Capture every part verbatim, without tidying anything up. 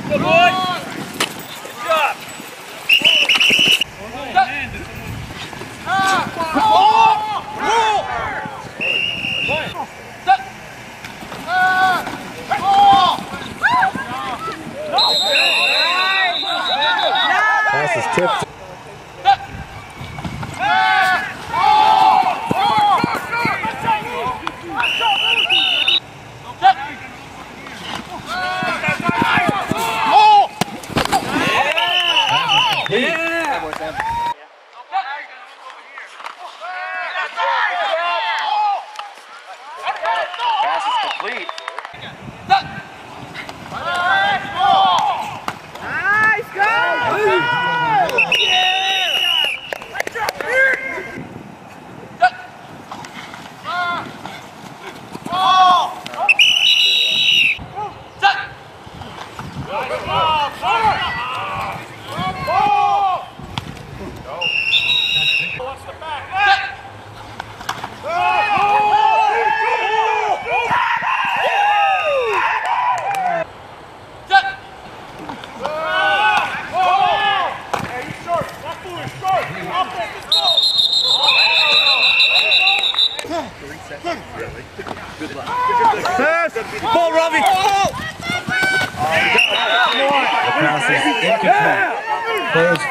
Good boy. Good job. Pass is tipped. Pass is complete. Nice, go! Good luck. Pass! Ball, Robbie! Ball! The pass is incomplete. Close.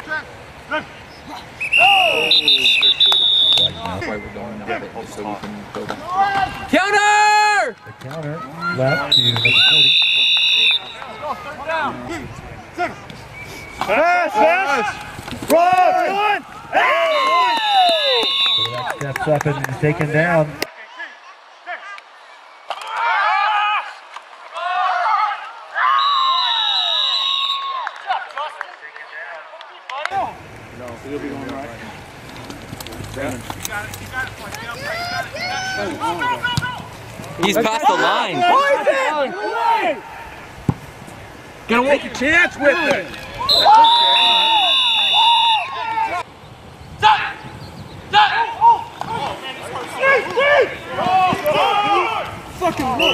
That's why we're going now, so we can go back. Counter! The counter left to number forty. Pass! Pass! Run! Run! Quarterback steps up and is taken down. No, he'll be going right. He's past the line. Gonna take a chance with it. Fucking low.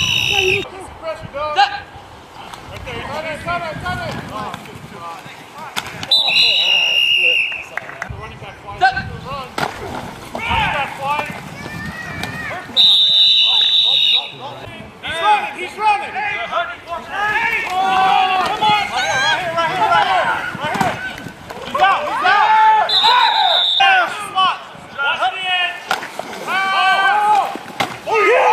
He's running! He's running! Come on! Come on! Right here, right here, right here, right here! Right here! He's out! He's out! Spot! Just the edge! Oh! Oh, yeah!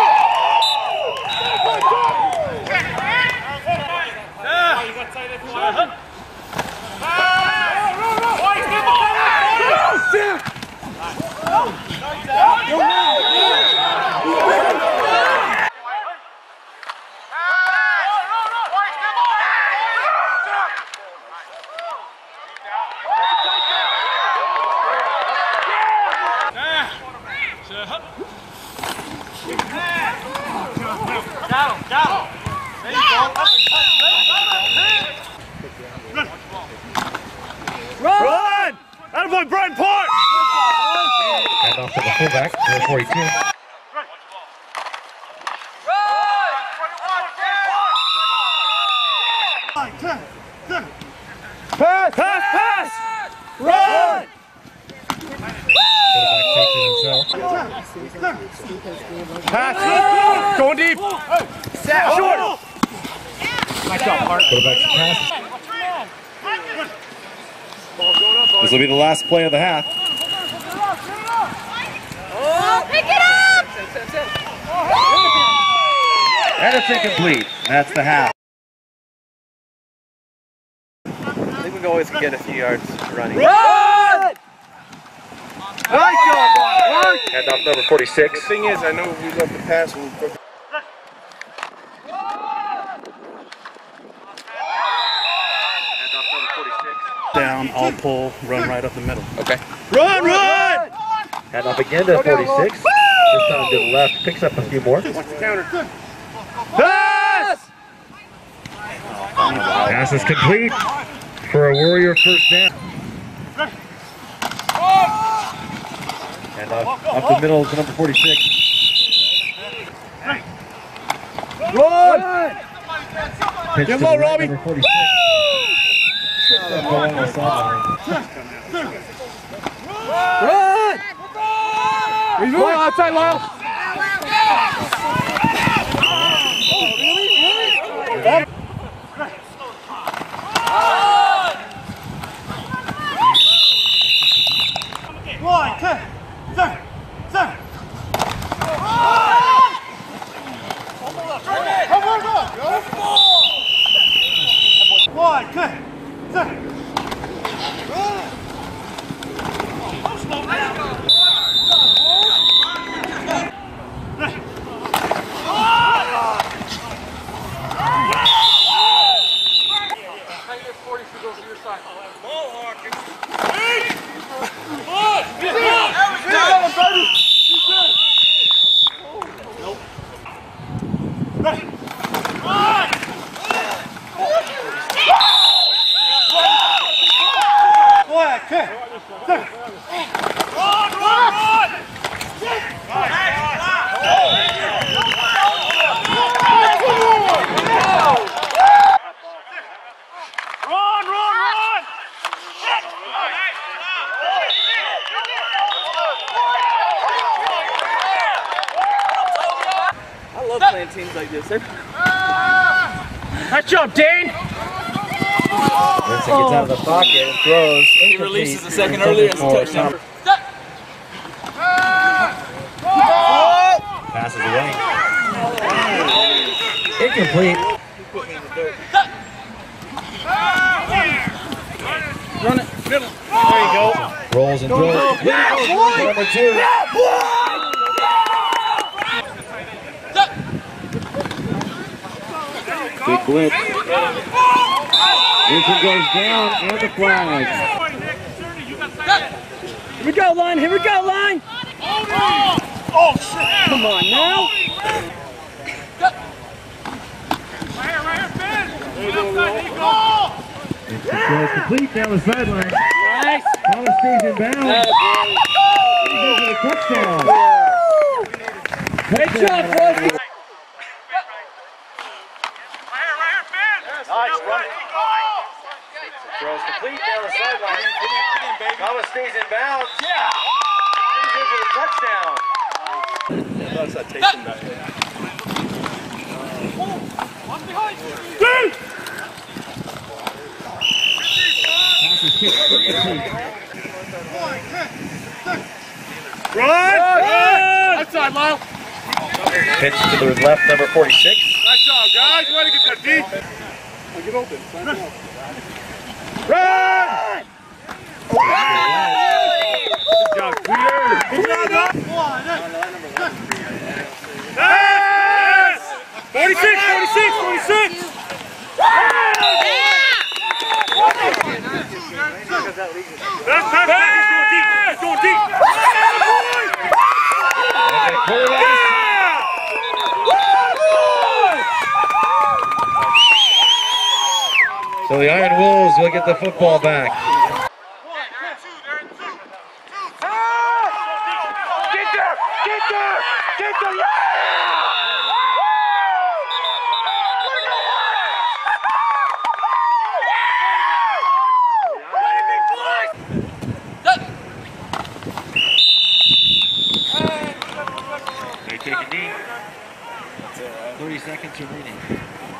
Yeah! You got tight end for one. White, come on! Go! Got him, got him. There you go. Run! Run! Attaboy, Brian Park! Hand off to the fullback, number forty-two. Pass! Pass! Pass! Run! Quarterback takes it himself. Pass! Going deep! Short! Nice job, Hart. Quarterback's pass. This will be the last play of the half. Oh, pick it up! And it's incomplete. That's the half. I think we can always get a few yards running. Run! Nice job, Mark! Hand off number forty-six. The thing is, I know we love to pass when we go. Down, I'll pull, run right up the middle. Okay. Run, run! Hand off again to forty-six. This time to the left, picks up a few more. Watch the counter. Pass! Pass is complete for a Warrior first down. And up, up the middle to number forty-six. Run! Pitch Get to low, the right, Robbie. number forty-six. Tripped up along the sideline. Run! Go outside, Lyle. One, two, three, three. One, two, three. I love playing teams like this. Nice job, Dane. Vincent gets out of the pocket and throws. He releases a second earlier as a touchdown. Passes away. Incomplete. Run it. Middle. There you go. Rolls and throws. Number two. Big blitz. Vincent goes down and the flag. Here we go, line. Here we go, line. Oh, shit. Come on now. Right here, right here, Ben. Vincent throws complete down the sideline. Nice. Thomas stays in bounds. He goes for the touchdown. Great job, boys. Nice run. Throws complete down the sideline. Thomas stays in bounds. Yeah. Stays in for the touchdown. That's that taking back. Pass is kicked. Incomplete. Run! Run! Outside, Lyle. Pitch to the left, number forty-six. Nice job, guys. Way to get that deep. Get open. Sign it up. Run! Good job, Peter. Good job, Yes! forty-six, forty-six, forty-six. That's pass, pass. He's going deep. He's going deep. So the Iron Wolves will get the football back. Get there! Get there! Get there! Yeah! They take a knee. thirty seconds remaining.